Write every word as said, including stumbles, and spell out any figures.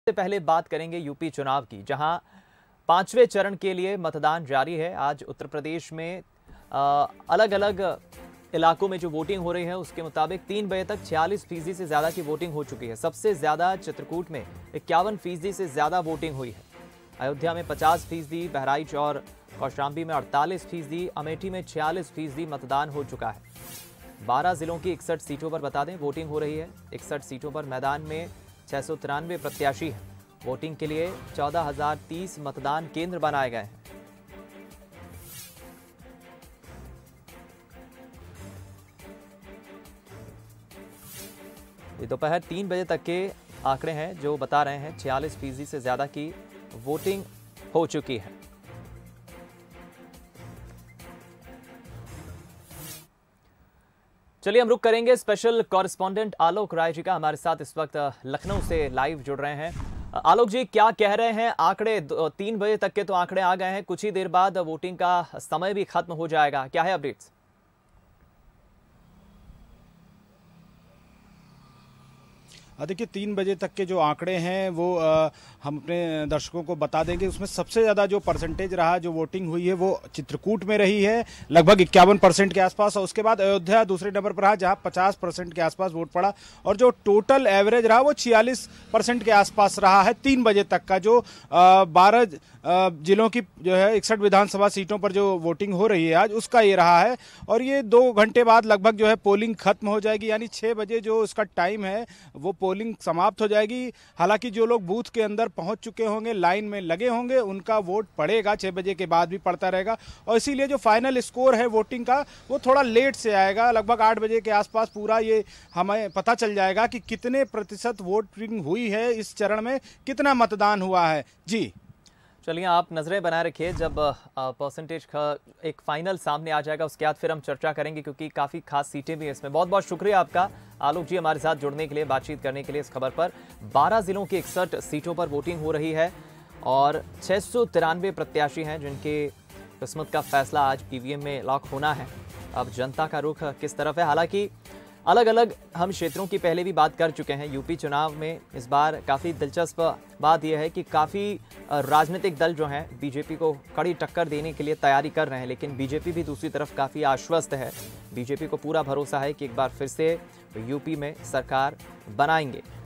सबसे पहले बात करेंगे यूपी चुनाव की, जहां पांचवें चरण के लिए मतदान जारी है। आज उत्तर प्रदेश में अलग अलग इलाकों में जो वोटिंग हो रही है उसके मुताबिक तीन बजे तक छियालीस फीसदी से ज्यादा की वोटिंग हो चुकी है। सबसे ज्यादा चित्रकूट में इक्यावन फीसदी से ज्यादा वोटिंग हुई है। अयोध्या में पचास फीसदी, बहराइच और कौशाम्बी में अड़तालीस फीसदी, अमेठी में छियालीस फीसदी मतदान हो चुका है। बारह जिलों की इकसठ सीटों पर बता दें वोटिंग हो रही है। इकसठ सीटों पर मैदान में छह सौ तिरानवे प्रत्याशी हैं। वोटिंग के लिए चौदह हजार तीस मतदान केंद्र बनाए गए हैं। ये दोपहर तीन बजे तक के आंकड़े हैं जो बता रहे हैं छियालीस फीसदी से ज्यादा की वोटिंग हो चुकी है। चलिए हम रुक करेंगे स्पेशल कॉरेस्पॉन्डेंट आलोक राय जी का, हमारे साथ इस वक्त लखनऊ से लाइव जुड़ रहे हैं। आलोक जी, क्या कह रहे हैं आंकड़े? तीन बजे तक के तो आंकड़े आ गए हैं, कुछ ही देर बाद वोटिंग का समय भी खत्म हो जाएगा, क्या है अपडेट्स? देखिए, तीन बजे तक के जो आंकड़े हैं वो आ, हम अपने दर्शकों को बता देंगे। उसमें सबसे ज़्यादा जो परसेंटेज रहा, जो वोटिंग हुई है वो चित्रकूट में रही है, लगभग इक्यावन परसेंट के आसपास। और उसके बाद अयोध्या दूसरे नंबर पर रहा, जहां पचास परसेंट के आसपास वोट पड़ा। और जो टोटल एवरेज रहा वो छियालीस परसेंट के आसपास रहा है। तीन बजे तक का जो बारह जिलों की जो है इकसठ विधानसभा सीटों पर जो वोटिंग हो रही है आज, उसका ये रहा है। और ये दो घंटे बाद लगभग जो है पोलिंग खत्म हो जाएगी, यानी छः बजे जो उसका टाइम है वो पोलिंग समाप्त हो जाएगी। हालांकि जो लोग बूथ के अंदर पहुंच चुके होंगे, लाइन में लगे होंगे, उनका वोट पड़ेगा, छः बजे के बाद भी पड़ता रहेगा। और इसीलिए जो फाइनल स्कोर है वोटिंग का वो थोड़ा लेट से आएगा। लगभग आठ बजे के आसपास पूरा ये हमें पता चल जाएगा कि कितने प्रतिशत वोटिंग हुई है, इस चरण में कितना मतदान हुआ है। जी चलिए, आप नजरें बनाए रखिए। जब परसेंटेज का एक फाइनल सामने आ जाएगा उसके बाद फिर हम चर्चा करेंगे, क्योंकि काफ़ी खास सीटें भी हैं इसमें। बहुत बहुत शुक्रिया आपका आलोक जी, हमारे साथ जुड़ने के लिए, बातचीत करने के लिए इस खबर पर। बारह जिलों की इकसठ सीटों पर वोटिंग हो रही है और छः सौ तिरानवे प्रत्याशी हैं जिनके किस्मत का फैसला आज ईवीएम में लॉक होना है। अब जनता का रुख किस तरफ है? हालांकि अलग अलग हम क्षेत्रों की पहले भी बात कर चुके हैं। यूपी चुनाव में इस बार काफ़ी दिलचस्प बात यह है कि काफ़ी राजनीतिक दल जो हैं बीजेपी को कड़ी टक्कर देने के लिए तैयारी कर रहे हैं, लेकिन बीजेपी भी दूसरी तरफ काफ़ी आश्वस्त है। बीजेपी को पूरा भरोसा है कि एक बार फिर से यूपी में सरकार बनाएंगे।